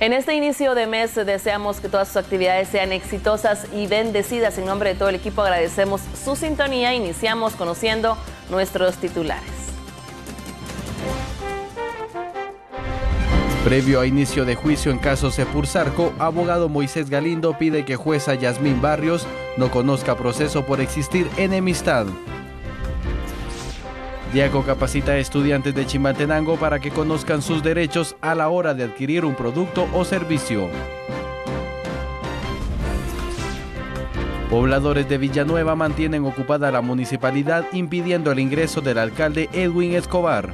En este inicio de mes deseamos que todas sus actividades sean exitosas y bendecidas. En nombre de todo el equipo agradecemos su sintonía. Iniciamos conociendo nuestros titulares. Previo a inicio de juicio en caso Sepursarco, abogado Moisés Galindo pide que jueza Yasmín Barrios no conozca proceso por existir enemistad. Diaco capacita a estudiantes de Chimaltenango para que conozcan sus derechos a la hora de adquirir un producto o servicio. Pobladores de Villanueva mantienen ocupada la municipalidad impidiendo el ingreso del alcalde Edwin Escobar.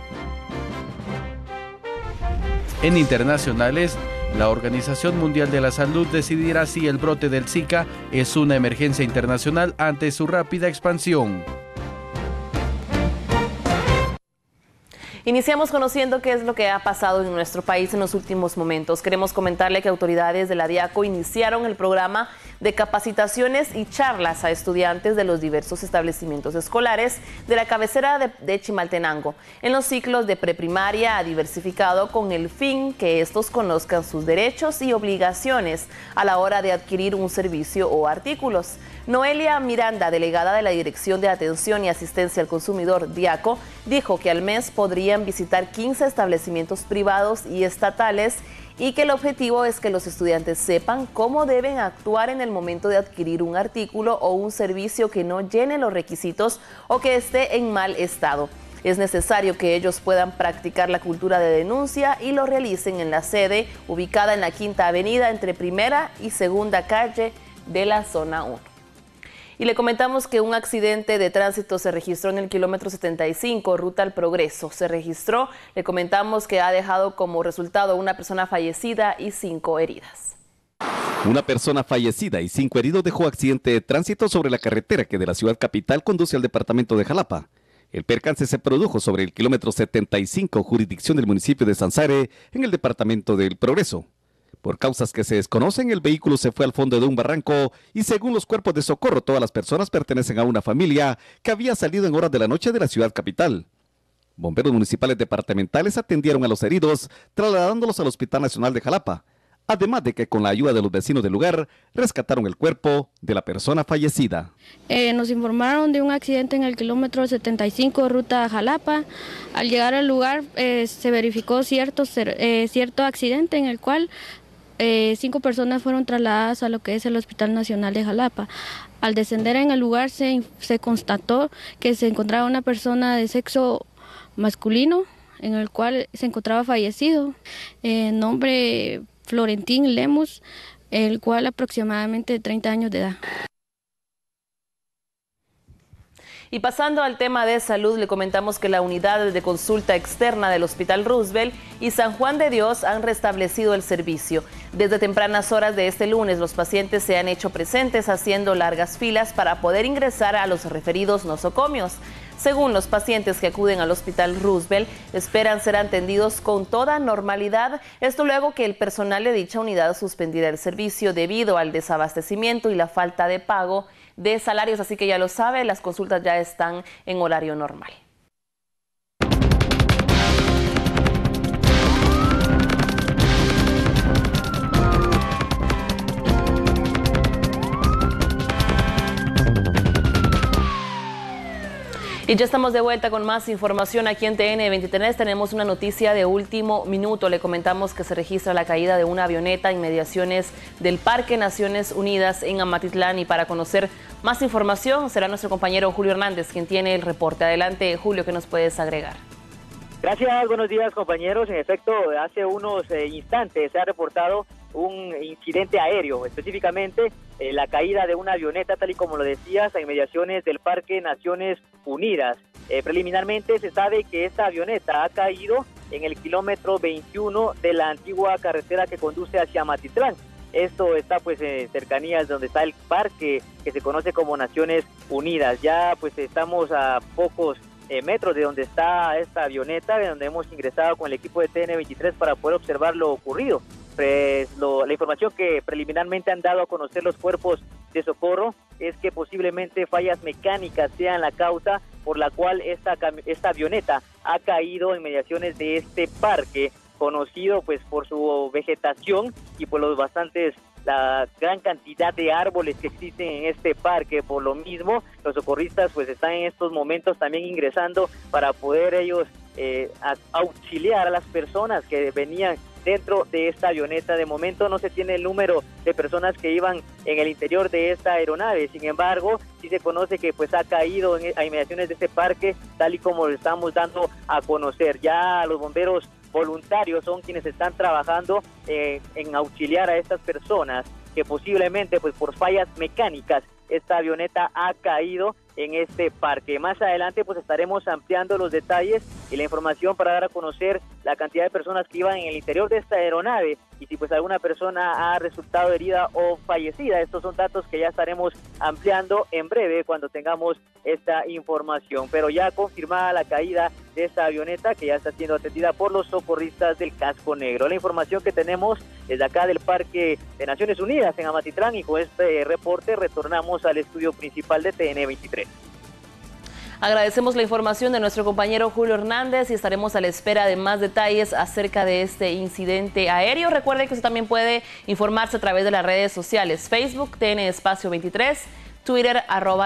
En internacionales, la Organización Mundial de la Salud decidirá si el brote del Zika es una emergencia internacional ante su rápida expansión. Iniciamos conociendo qué es lo que ha pasado en nuestro país en los últimos momentos. Queremos comentarle que autoridades de la Diaco iniciaron el programa de capacitaciones y charlas a estudiantes de los diversos establecimientos escolares de la cabecera de Chimaltenango en los ciclos de preprimaria a diversificado, con el fin que estos conozcan sus derechos y obligaciones a la hora de adquirir un servicio o artículos. Noelia Miranda, delegada de la Dirección de Atención y Asistencia al Consumidor Diaco, dijo que al mes podrían visitar 15 establecimientos privados y estatales y que el objetivo es que los estudiantes sepan cómo deben actuar en el momento de adquirir un artículo o un servicio que no llene los requisitos o que esté en mal estado. Es necesario que ellos puedan practicar la cultura de denuncia y lo realicen en la sede ubicada en la Quinta Avenida entre Primera y Segunda Calle de la Zona 1. Y le comentamos que un accidente de tránsito se registró en el kilómetro 75, ruta al Progreso. Se registró, le comentamos que ha dejado como resultado una persona fallecida y 5 heridas. Una persona fallecida y 5 heridos dejó accidente de tránsito sobre la carretera que de la ciudad capital conduce al departamento de Jalapa. El percance se produjo sobre el kilómetro 75, jurisdicción del municipio de Sansare, en el departamento del Progreso. Por causas que se desconocen, el vehículo se fue al fondo de un barranco y, según los cuerpos de socorro, todas las personas pertenecen a una familia que había salido en horas de la noche de la ciudad capital. Bomberos municipales departamentales atendieron a los heridos, trasladándolos al Hospital Nacional de Jalapa, además de que con la ayuda de los vecinos del lugar rescataron el cuerpo de la persona fallecida. Nos informaron de un accidente en el kilómetro 75, ruta a Jalapa. Al llegar al lugar se verificó cierto accidente en el cual 5 personas fueron trasladadas a lo que es el Hospital Nacional de Jalapa. Al descender en el lugar se constató que se encontraba una persona de sexo masculino, en el cual se encontraba fallecido, nombre Florentín Lemus, el cual aproximadamente de 30 años de edad. Y pasando al tema de salud, le comentamos que la unidad de consulta externa del Hospital Roosevelt y San Juan de Dios han restablecido el servicio. Desde tempranas horas de este lunes, los pacientes se han hecho presentes haciendo largas filas para poder ingresar a los referidos nosocomios. Según los pacientes que acuden al Hospital Roosevelt, esperan ser atendidos con toda normalidad. Esto luego que el personal de dicha unidad suspendiera el servicio debido al desabastecimiento y la falta de pago de salarios. Así que ya lo sabe, las consultas ya están en horario normal. Y ya estamos de vuelta con más información aquí en TN23. Tenemos una noticia de último minuto. Le comentamos que se registra la caída de una avioneta en inmediaciones del Parque Naciones Unidas en Amatitlán. Y para conocer más información será nuestro compañero Julio Hernández quien tiene el reporte. Adelante, Julio, ¿qué nos puedes agregar? Gracias, buenos días, compañeros. En efecto, hace unos instantes se ha reportado un incidente aéreo, específicamente la caída de una avioneta, tal y como lo decías, a inmediaciones del Parque Naciones Unidas. Preliminarmente se sabe que esta avioneta ha caído en el kilómetro 21 de la antigua carretera que conduce hacia Amatitlán. Esto está pues en cercanías donde está el parque que se conoce como Naciones Unidas. Ya pues estamos a pocos metros de donde está esta avioneta, de donde hemos ingresado con el equipo de TN23 para poder observar lo ocurrido. Pues la información que preliminarmente han dado a conocer los cuerpos de socorro es que posiblemente fallas mecánicas sean la causa por la cual esta avioneta ha caído en mediaciones de este parque conocido pues por su vegetación y por la gran cantidad de árboles que existen en este parque. Por lo mismo, los socorristas pues están en estos momentos también ingresando para poder ellos auxiliar a las personas que venían dentro de esta avioneta. De momento no se tiene el número de personas que iban en el interior de esta aeronave, sin embargo, sí se conoce que pues ha caído a inmediaciones de este parque, tal y como lo estamos dando a conocer. Ya los bomberos voluntarios son quienes están trabajando en auxiliar a estas personas que posiblemente pues por fallas mecánicas esta avioneta ha caído en este parque. Más adelante pues estaremos ampliando los detalles y la información para dar a conocer la cantidad de personas que iban en el interior de esta aeronave y si pues alguna persona ha resultado herida o fallecida. Estos son datos que ya estaremos ampliando en breve cuando tengamos esta información, pero ya confirmada la caída de esta avioneta que ya está siendo atendida por los socorristas del Casco Negro. La información que tenemos desde acá del Parque de Naciones Unidas en Amatitlán, y con este reporte retornamos al estudio principal de TN23. Agradecemos la información de nuestro compañero Julio Hernández y estaremos a la espera de más detalles acerca de este incidente aéreo. Recuerde que usted también puede informarse a través de las redes sociales: Facebook, TN Espacio 23, Twitter,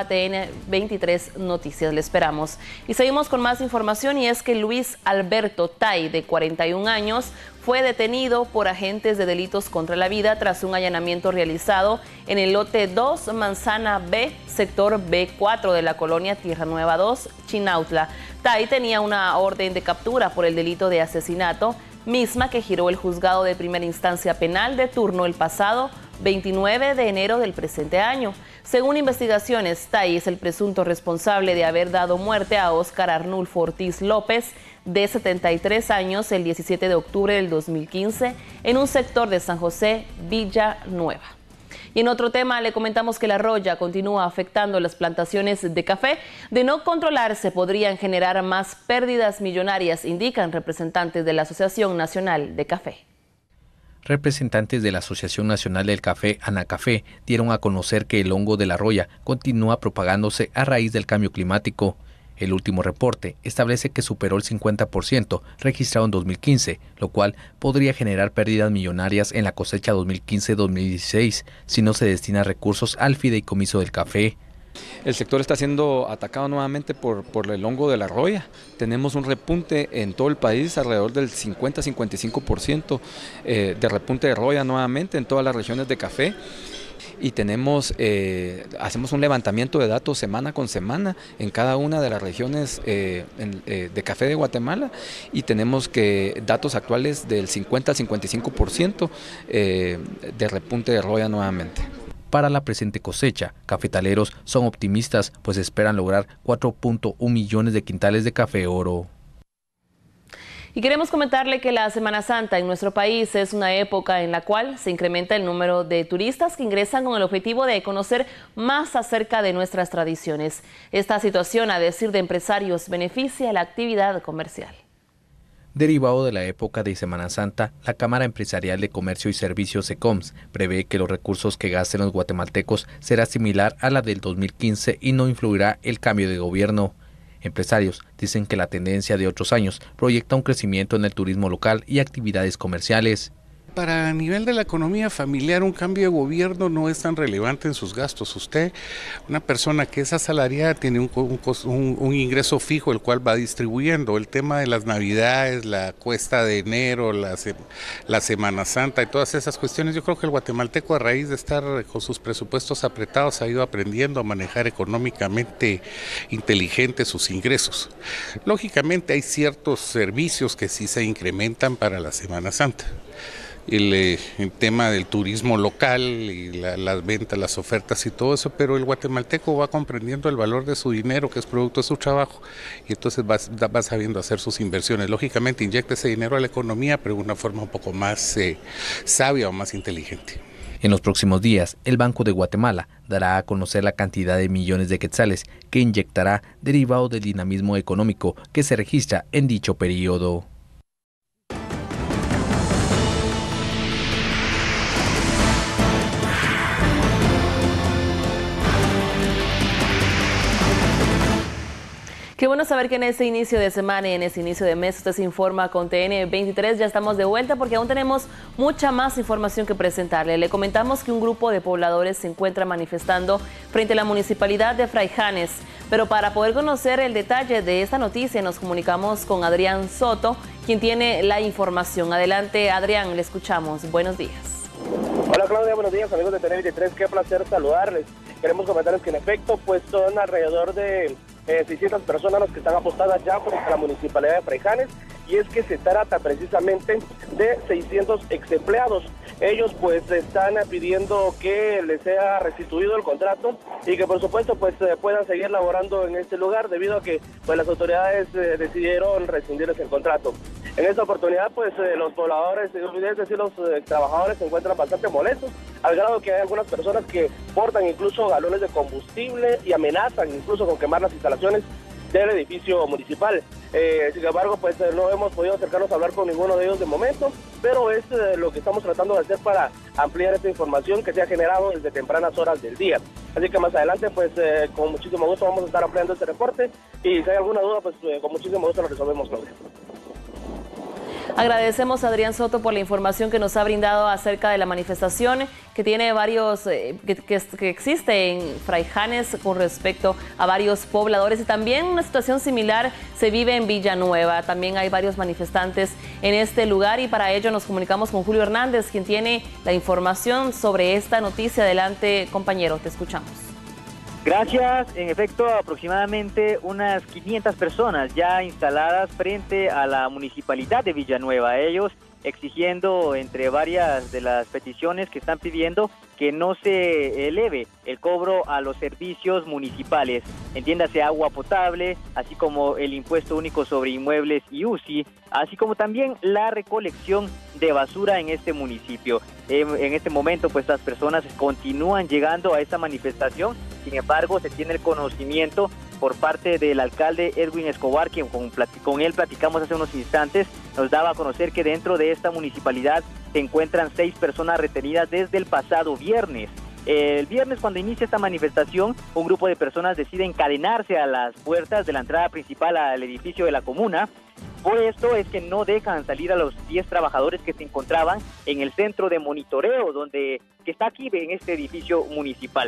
@TN23 Noticias. Le esperamos. Y seguimos con más información, y es que Luis Alberto Tai, de 41 años, fue detenido por agentes de delitos contra la vida tras un allanamiento realizado en el lote 2, Manzana B, sector B4 de la colonia Tierra Nueva 2, Chinautla. Tai tenía una orden de captura por el delito de asesinato, misma que giró el juzgado de primera instancia penal de turno el pasado 29 de enero del presente año. Según investigaciones, Tai es el presunto responsable de haber dado muerte a Óscar Arnulfo Ortiz López, de 73 años, el 17 de octubre del 2015, en un sector de San José, Villa Nueva. Y en otro tema, le comentamos que la roya continúa afectando las plantaciones de café. De no controlarse, podrían generar más pérdidas millonarias, indican representantes de la Asociación Nacional de Café. Representantes de la Asociación Nacional del Café, ANACAFE, dieron a conocer que el hongo de la roya continúa propagándose a raíz del cambio climático. El último reporte establece que superó el 50% registrado en 2015, lo cual podría generar pérdidas millonarias en la cosecha 2015-2016 si no se destina recursos al fideicomiso del café. El sector está siendo atacado nuevamente por el hongo de la roya. Tenemos un repunte en todo el país, alrededor del 50-55% de repunte de roya nuevamente en todas las regiones de café. Y hacemos un levantamiento de datos semana con semana en cada una de las regiones de café de Guatemala, y tenemos datos actuales del 50-55% de repunte de roya nuevamente. Para la presente cosecha, cafetaleros son optimistas, pues esperan lograr 4.1 millones de quintales de café oro. Y queremos comentarle que la Semana Santa en nuestro país es una época en la cual se incrementa el número de turistas que ingresan con el objetivo de conocer más acerca de nuestras tradiciones. Esta situación, a decir de empresarios, beneficia la actividad comercial. Derivado de la época de Semana Santa, la Cámara Empresarial de Comercio y Servicios SECOMS prevé que los recursos que gasten los guatemaltecos será similar a la del 2015 y no influirá el cambio de gobierno. Empresarios dicen que la tendencia de otros años proyecta un crecimiento en el turismo local y actividades comerciales. Para el nivel de la economía familiar, un cambio de gobierno no es tan relevante en sus gastos. Usted, una persona que es asalariada, tiene un ingreso fijo, el cual va distribuyendo. El tema de las navidades, la cuesta de enero, la Semana Santa y todas esas cuestiones, yo creo que el guatemalteco, a raíz de estar con sus presupuestos apretados, ha ido aprendiendo a manejar económicamente inteligente sus ingresos. Lógicamente hay ciertos servicios que sí se incrementan para la Semana Santa. El tema del turismo local y las ventas, las ofertas y todo eso, pero el guatemalteco va comprendiendo el valor de su dinero, que es producto de su trabajo, y entonces va sabiendo hacer sus inversiones. Lógicamente inyecta ese dinero a la economía, pero de una forma un poco más sabia o más inteligente. En los próximos días, el Banco de Guatemala dará a conocer la cantidad de millones de quetzales que inyectará derivado del dinamismo económico que se registra en dicho periodo. Qué bueno saber que en este inicio de semana y en este inicio de mes usted se informa con TN23. Ya estamos de vuelta porque aún tenemos mucha más información que presentarle. Le comentamos que un grupo de pobladores se encuentra manifestando frente a la municipalidad de Fraijanes. Pero para poder conocer el detalle de esta noticia nos comunicamos con Adrián Soto, quien tiene la información. Adelante, Adrián, le escuchamos. Buenos días. Hola Claudia, buenos días amigos de TN23, qué placer saludarles. Queremos comentarles que en efecto pues son alrededor de 600 personas las que están apostadas ya frente a la municipalidad de Fraijanes, y es que se trata precisamente de 600 ex empleados. Ellos pues están pidiendo que les sea restituido el contrato y que por supuesto pues puedan seguir laborando en este lugar debido a que pues las autoridades decidieron rescindirles el contrato. En esta oportunidad pues los pobladores, es decir los trabajadores se encuentran bastante molestos, al grado que hay algunas personas que portan incluso galones de combustible y amenazan incluso con quemar las instalaciones del edificio municipal. Sin embargo, pues no hemos podido acercarnos a hablar con ninguno de ellos de momento, pero es lo que estamos tratando de hacer para ampliar esta información que se ha generado desde tempranas horas del día. Así que más adelante, pues con muchísimo gusto vamos a estar ampliando este reporte, y si hay alguna duda, pues con muchísimo gusto lo resolvemos, Claudia. Agradecemos a Adrián Soto por la información que nos ha brindado acerca de la manifestación que tiene varios, que existe en Fraijanes con respecto a varios pobladores, y también una situación similar se vive en Villanueva. También hay varios manifestantes en este lugar, y para ello nos comunicamos con Julio Hernández, quien tiene la información sobre esta noticia. Adelante, compañero, te escuchamos. Gracias. En efecto, aproximadamente unas 500 personas ya instaladas frente a la municipalidad de Villanueva. Ellos exigiendo, entre varias de las peticiones que están pidiendo, que no se eleve el cobro a los servicios municipales, entiéndase agua potable, así como el impuesto único sobre inmuebles y UCI, así como también la recolección de basura en este municipio. En este momento, pues las personas continúan llegando a esta manifestación. Sin embargo, se tiene el conocimiento por parte del alcalde Edwin Escobar, quien con él platicamos hace unos instantes, nos daba a conocer que dentro de esta municipalidad se encuentran 6 personas retenidas desde el pasado viernes. El viernes, cuando inicia esta manifestación, un grupo de personas decide encadenarse a las puertas de la entrada principal al edificio de la comuna. Por esto es que no dejan salir a los 10 trabajadores que se encontraban en el centro de monitoreo que está aquí en este edificio municipal.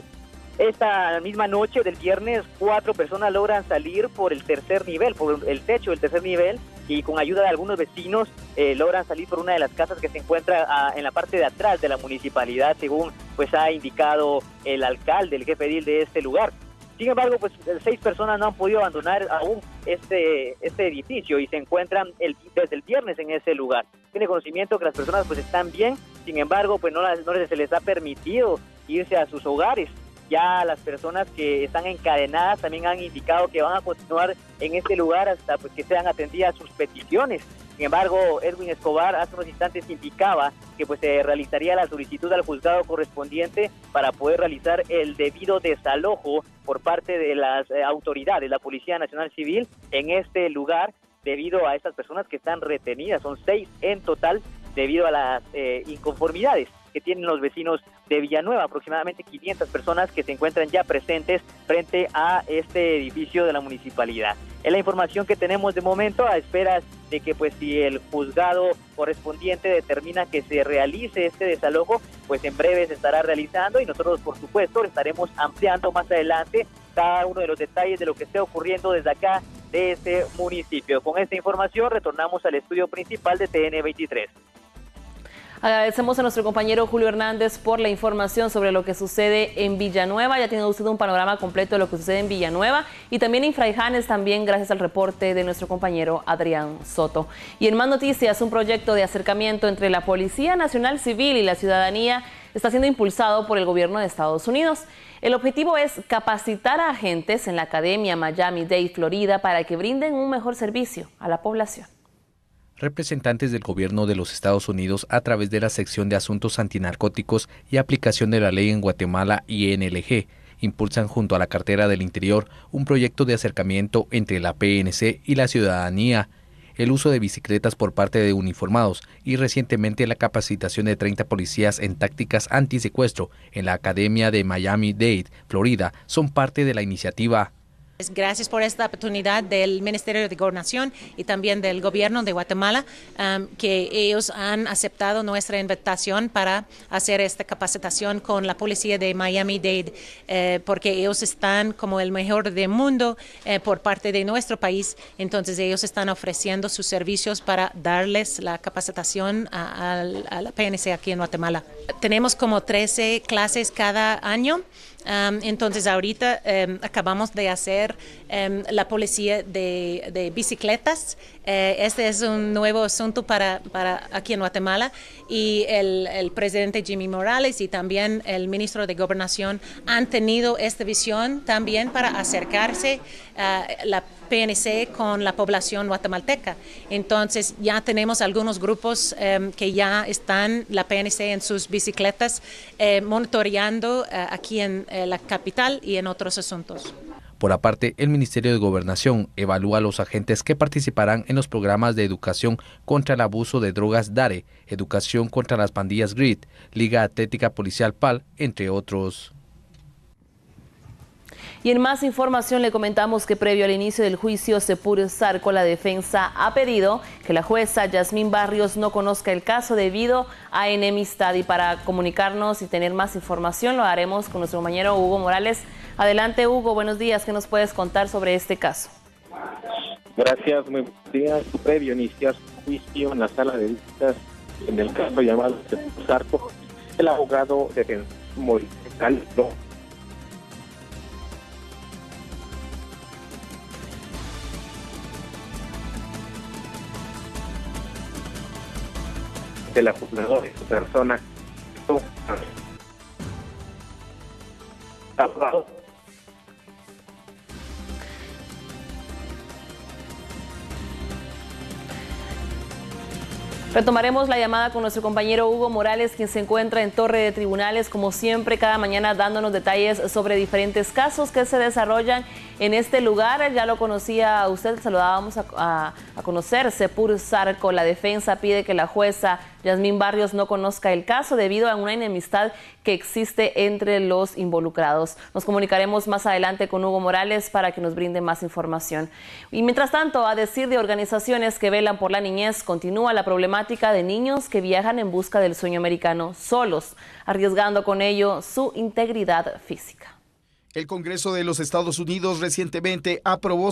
Esta misma noche del viernes, 4 personas logran salir por el tercer nivel, por el techo del tercer nivel, y con ayuda de algunos vecinos logran salir por una de las casas que se encuentra en la parte de atrás de la municipalidad, según pues ha indicado el alcalde, el jefe edil de este lugar. Sin embargo, pues 6 personas no han podido abandonar aún este edificio y se encuentran desde el viernes en ese lugar. Tiene conocimiento que las personas pues están bien, sin embargo, pues no se les ha permitido irse a sus hogares. Ya las personas que están encadenadas también han indicado que van a continuar en este lugar hasta pues que sean atendidas sus peticiones. Sin embargo, Edwin Escobar hace unos instantes indicaba que pues se realizaría la solicitud al juzgado correspondiente para poder realizar el debido desalojo por parte de las autoridades, la Policía Nacional Civil, en este lugar, debido a estas personas que están retenidas. Son 6 en total, debido a las inconformidades que tienen los vecinos de Villanueva, aproximadamente 500 personas que se encuentran ya presentes frente a este edificio de la municipalidad. Es la información que tenemos de momento, a esperas de que pues si el juzgado correspondiente determina que se realice este desalojo, pues en breve se estará realizando, y nosotros por supuesto estaremos ampliando más adelante cada uno de los detalles de lo que esté ocurriendo desde acá de este municipio. Con esta información retornamos al estudio principal de TN23. Agradecemos a nuestro compañero Julio Hernández por la información sobre lo que sucede en Villanueva. Ya tiene usted un panorama completo de lo que sucede en Villanueva y también en Fraijanes, también gracias al reporte de nuestro compañero Adrián Soto. Y en más noticias, un proyecto de acercamiento entre la Policía Nacional Civil y la ciudadanía está siendo impulsado por el gobierno de Estados Unidos. El objetivo es capacitar a agentes en la Academia Miami-Dade, Florida, para que brinden un mejor servicio a la población. Representantes del gobierno de los Estados Unidos, a través de la sección de asuntos antinarcóticos y aplicación de la ley en Guatemala, INLG, impulsan junto a la cartera del Interior un proyecto de acercamiento entre la PNC y la ciudadanía, el uso de bicicletas por parte de uniformados y recientemente la capacitación de 30 policías en tácticas antisecuestro en la Academia de Miami-Dade, Florida, son parte de la iniciativa. Gracias por esta oportunidad del Ministerio de Gobernación y también del Gobierno de Guatemala, que ellos han aceptado nuestra invitación para hacer esta capacitación con la policía de Miami-Dade, porque ellos están como el mejor del mundo por parte de nuestro país. Entonces ellos están ofreciendo sus servicios para darles la capacitación a la PNC aquí en Guatemala. Tenemos como 13 clases cada año. Entonces ahorita acabamos de hacer la policía de bicicletas. Este es un nuevo asunto para aquí en Guatemala, y el presidente Jimmy Morales y también el ministro de Gobernación han tenido esta visión también para acercarse a la PNC con la población guatemalteca. Entonces ya tenemos algunos grupos que ya están la PNC en sus bicicletas monitoreando aquí en la capital y en otros asuntos. Por aparte, el Ministerio de Gobernación evalúa a los agentes que participarán en los programas de educación contra el abuso de drogas DARE, educación contra las pandillas GRIT, Liga Atlética Policial PAL, entre otros. Y en más información le comentamos que previo al inicio del juicio Sepur Zarco, la defensa ha pedido que la jueza Yasmín Barrios no conozca el caso debido a enemistad. Y para comunicarnos y tener más información lo haremos con nuestro compañero Hugo Morales. Adelante, Hugo, buenos días. ¿Qué nos puedes contar sobre este caso? Gracias, muy buenos días. Previo a iniciar su juicio en la sala de visitas en el caso llamado Sepur Zarco, el abogado defensor Moisés Caldo de la juzgadora de su persona. Retomaremos la llamada con nuestro compañero Hugo Morales, quien se encuentra en Torre de Tribunales, como siempre, cada mañana dándonos detalles sobre diferentes casos que se desarrollan en este lugar. Ya lo conocía a usted, se lo dábamos a conocer. Sepur Zarco, la defensa pide que la jueza Yasmín Barrios no conozca el caso debido a una enemistad que existe entre los involucrados. Nos comunicaremos más adelante con Hugo Morales para que nos brinde más información. Y mientras tanto, a decir de organizaciones que velan por la niñez, continúa la problemática de niños que viajan en busca del sueño americano solos, arriesgando con ello su integridad física. El Congreso de los Estados Unidos recientemente aprobó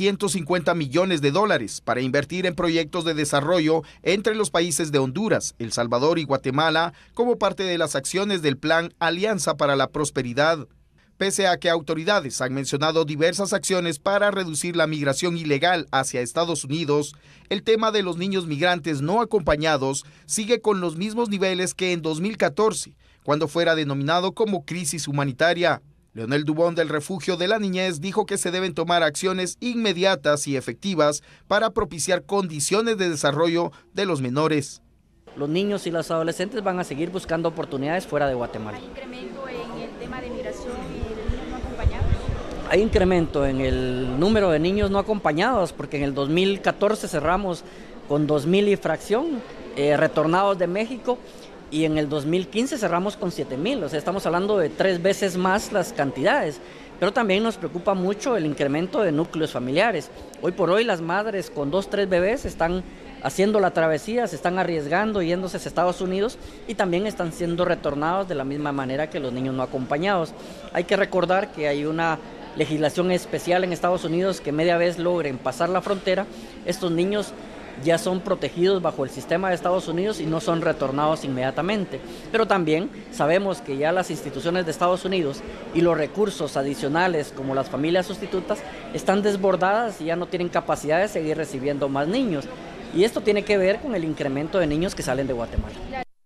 $750 millones para invertir en proyectos de desarrollo entre los países de Honduras, El Salvador y Guatemala como parte de las acciones del Plan Alianza para la Prosperidad. Pese a que autoridades han mencionado diversas acciones para reducir la migración ilegal hacia Estados Unidos, el tema de los niños migrantes no acompañados sigue con los mismos niveles que en 2014, cuando fuera denominado como crisis humanitaria. Leonel Dubón del Refugio de la Niñez dijo que se deben tomar acciones inmediatas y efectivas para propiciar condiciones de desarrollo de los menores. Los niños y los adolescentes van a seguir buscando oportunidades fuera de Guatemala. ¿Hay incremento en el tema de migración y de niños no acompañados? Hay incremento en el número de niños no acompañados, porque en el 2014 cerramos con 2,000 y fracción retornados de México, y en el 2015 cerramos con 7,000, o sea, estamos hablando de 3 veces más las cantidades. Pero también nos preocupa mucho el incremento de núcleos familiares. Hoy por hoy las madres con 2, 3 bebés están haciendo la travesía, se están arriesgando, yéndose a Estados Unidos, y también están siendo retornados de la misma manera que los niños no acompañados. Hay que recordar que hay una legislación especial en Estados Unidos que media vez logren pasar la frontera, estos niños ya son protegidos bajo el sistema de Estados Unidos y no son retornados inmediatamente. Pero también sabemos que ya las instituciones de Estados Unidos y los recursos adicionales como las familias sustitutas están desbordadas y ya no tienen capacidad de seguir recibiendo más niños. Y esto tiene que ver con el incremento de niños que salen de Guatemala.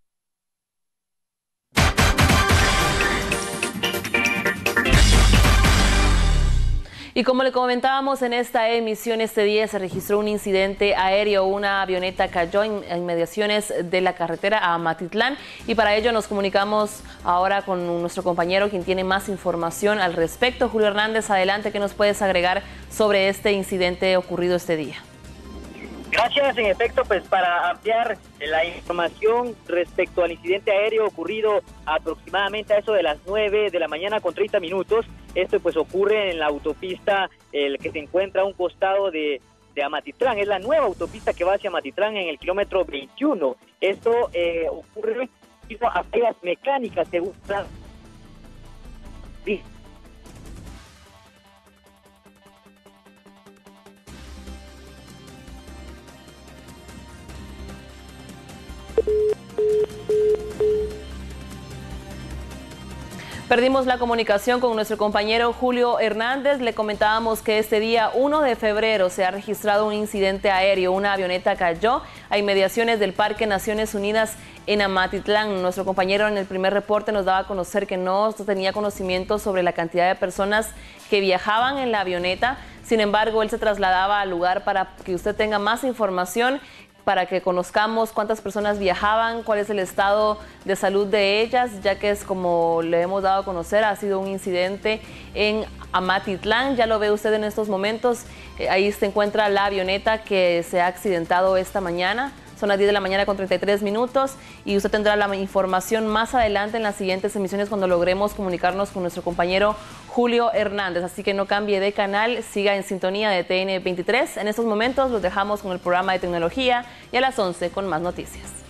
Y como le comentábamos en esta emisión, este día se registró un incidente aéreo. Una avioneta cayó en inmediaciones de la carretera a Amatitlán, y para ello nos comunicamos ahora con nuestro compañero quien tiene más información al respecto. Julio Hernández, adelante, ¿qué nos puedes agregar sobre este incidente ocurrido este día? Gracias. En efecto, pues para ampliar la información respecto al incidente aéreo ocurrido aproximadamente a eso de las 9 de la mañana con 30 minutos, esto pues ocurre en la autopista el que se encuentra a un costado de Amatitlán. Es la nueva autopista que va hacia Amatitlán en el kilómetro 21. Esto ocurre a fallas mecánicas según Perdimos la comunicación con nuestro compañero Julio Hernández. Le comentábamos que este día 1 de febrero se ha registrado un incidente aéreo. Una avioneta cayó a inmediaciones del Parque Naciones Unidas en Amatitlán. Nuestro compañero en el primer reporte nos daba a conocer que no tenía conocimiento sobre la cantidad de personas que viajaban en la avioneta. Sin embargo, él se trasladaba al lugar para que usted tenga más información, para que conozcamos cuántas personas viajaban, cuál es el estado de salud de ellas, ya que es como le hemos dado a conocer, ha sido un incidente en Amatitlán. Ya lo ve usted en estos momentos, ahí se encuentra la avioneta que se ha accidentado esta mañana. Son las 10 de la mañana con 33 minutos y usted tendrá la información más adelante en las siguientes emisiones cuando logremos comunicarnos con nuestro compañero Julio Hernández. Así que no cambie de canal, siga en sintonía de TN23. En estos momentos los dejamos con el programa de tecnología y a las 11 con más noticias.